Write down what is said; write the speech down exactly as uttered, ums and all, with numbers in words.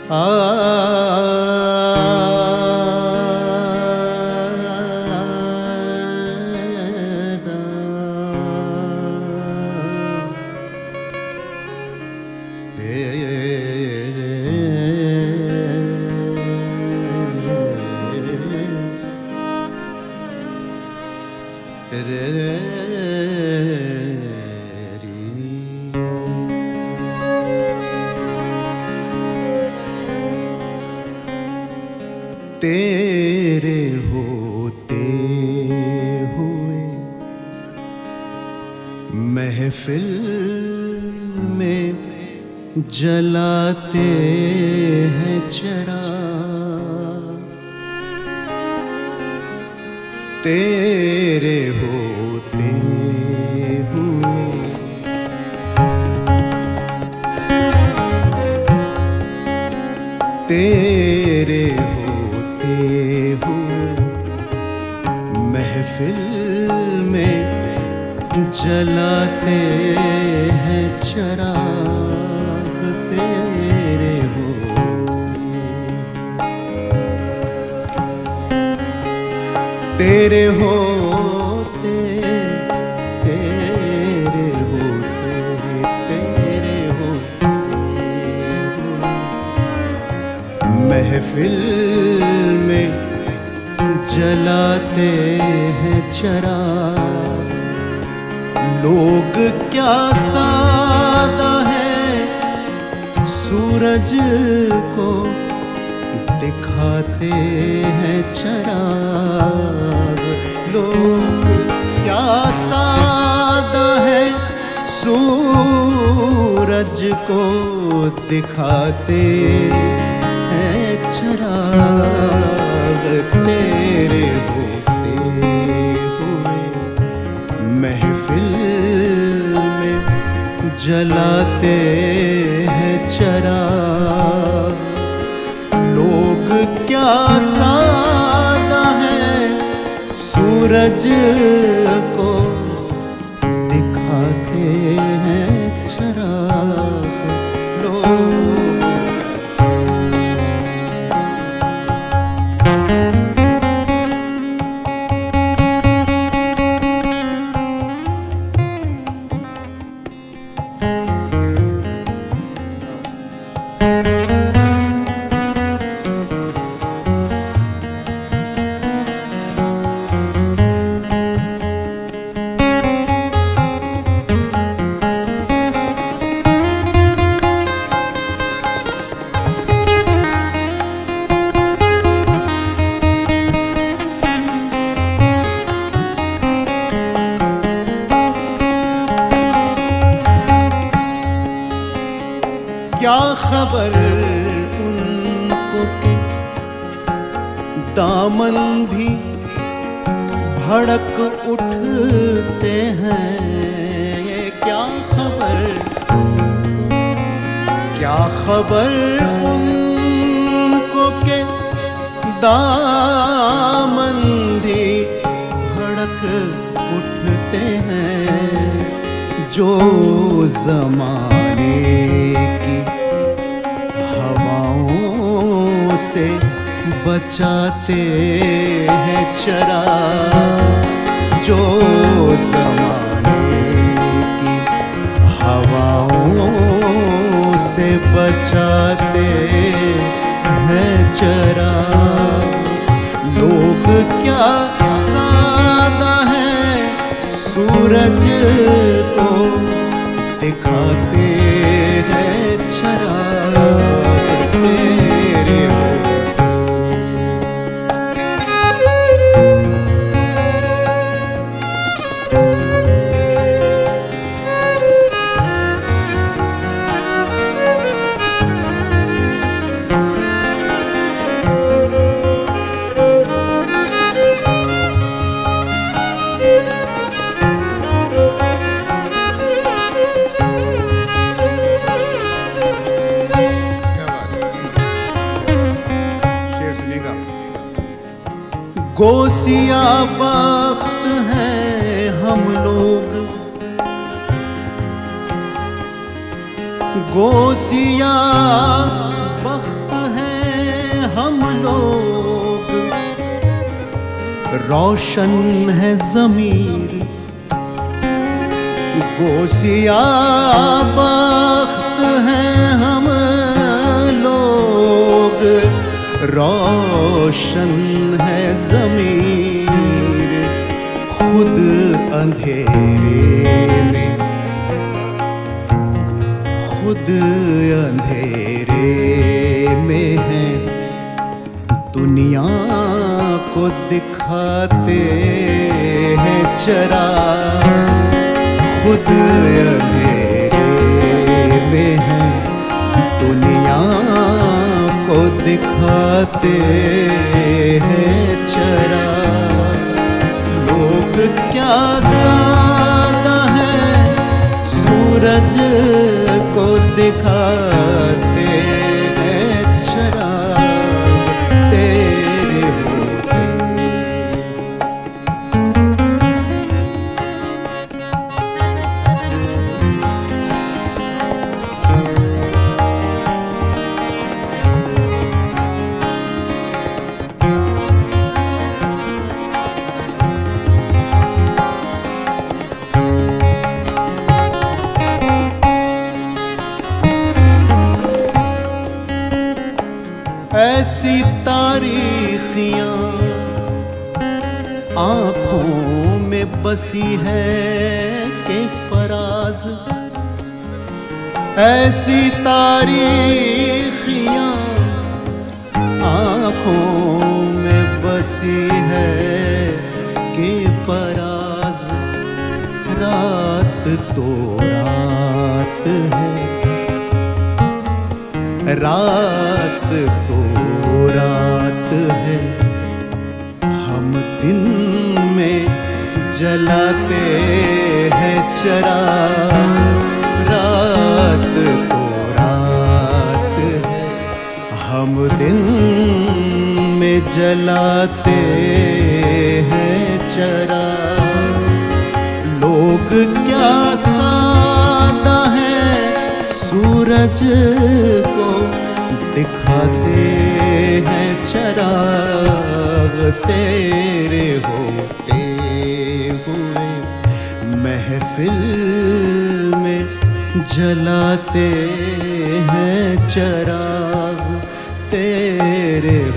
तेरे होते हुए महफिल में जलाते हैं चिराग, तेरे होते हुए तेरे होते हुए महफिल में जलाते हैं चिराग, तेरे होते तेरे होते तेरे होते तेरे होते महफिल में जलाते हैं चिराग। लोग क्या सादा है सूरज को दिखाते हैं चिराग, लोग क्या सादा है सूरज को दिखाते हैं चिराग, तेरे होते हुए महफिल में जलाते हैं चिराग। लोग क्या सादा है सूरज को दिखाते हैं चिराग, लोग क्या खबर उनको कि दामन भी भड़क उठते हैं, क्या खबर क्या खबर उनको के दामन भी भड़क उठते हैं, जो ज़माने की हवाओं से बचाते हैं चिराग, जो ज़माने की हवाओं से बचाते हैं चिराग। लोग क्या सादा है सूरज को दिखाते हैं चिराग, तेरे हो गोसिया बख्त हैं हम लोग, गोसिया बख्त लोग। रोशन है ज़मीर गोसिया बख्त हैं हम लोग। रोशन है ज़मीर खुद अंधेरे में, खुद अंधेरे में है। दुनिया को दिखाते हैं चराग खुद अंधेरे में है। दुनिया को दिखाते हैं चराग। लोग क्या सादा है सूरज को दिखाते हैं चराग तेरे होते। ऐसी तारीखियां आंखों में बसी है कि फराज। ऐसी तारीखियां आंखों में बसी है कि फराज। रात तो रात है, रात तो रात है। हम दिन में जलाते हैं चराग। रात तो रात है, हम दिन में जलाते हैं चराग। लोग क्या सादा है सूरज को दिखाते हैं चराग तेरे होते हुए। महफिल में जलाते हैं चराग तेरे